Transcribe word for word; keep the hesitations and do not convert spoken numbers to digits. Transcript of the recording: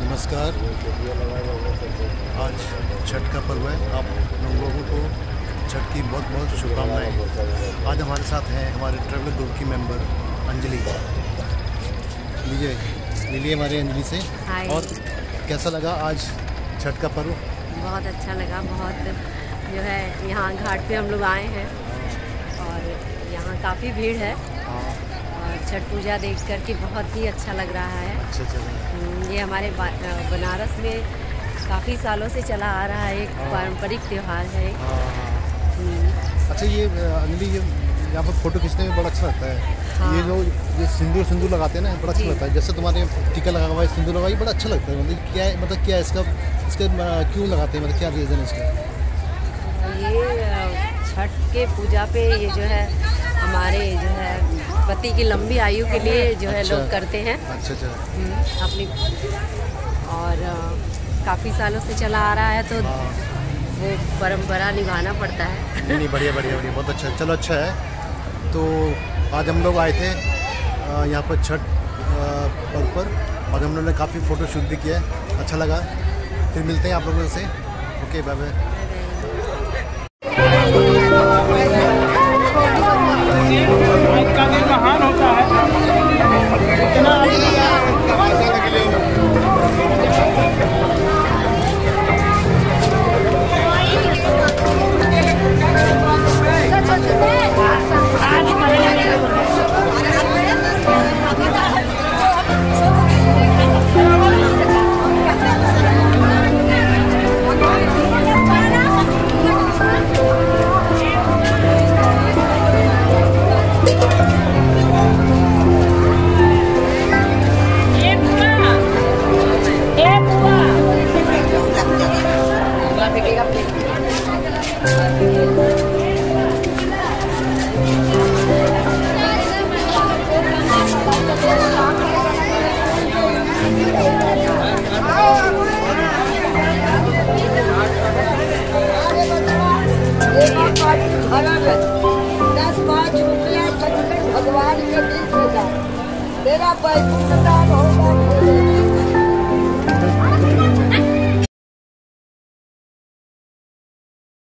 नमस्कार। आज छठ का पर्व है। आप लोगों को छठ की बहुत बहुत शुभकामनाएं। आज हमारे साथ हैं हमारे ट्रैवलर ग्रुप की मेंबर अंजलि। लीजिए लीजिए हमारी अंजलि से। और कैसा लगा आज छठ का पर्व? बहुत अच्छा लगा। बहुत जो है यहाँ घाट पे हम लोग आए हैं और यहाँ काफ़ी भीड़ है और छठ पूजा देख कर के बहुत ही अच्छा लग रहा है। अच्छा अच्छा। ये हमारे बनारस में काफ़ी सालों से चला आ रहा है, एक पारंपरिक त्यौहार है। अच्छा, ये अंजलि ये यहाँ पर फोटो खींचने में बड़ा अच्छा लगता है। हाँ। ये जो ये सिंदूर सिंदूर लगाते हैं ना, बड़ा अच्छा लगता है। जैसे तुम्हारे टीका लगा हुआ है, सिंदूर लगाई, बड़ा अच्छा लगता है। मतलब क्या है, मतलब क्या है इसका, इसके क्यों लगाते हैं, मतलब क्या रीज़न है इसका? ये छठ के पूजा पे ये जो है हमारे जो है पति की लंबी आयु के लिए जो है अच्छा, लोग करते हैं। अच्छा अच्छा। अपनी और काफ़ी सालों से चला आ रहा है तो हाँ। वो परंपरा निभाना पड़ता है। नहीं नहीं, बढ़िया बढ़िया बढ़िया, बहुत अच्छा। चलो अच्छा है। तो आज हम लोग आए थे यहाँ पर छठ पर्व पर और हम लोगों ने काफ़ी फ़ोटो शूट भी किया है। अच्छा लगा। फिर मिलते हैं आप लोगों से। Okay, bye bye. महान होता है दस पाँच रुपया भगवान के दिल से तेरा पैसा होगा।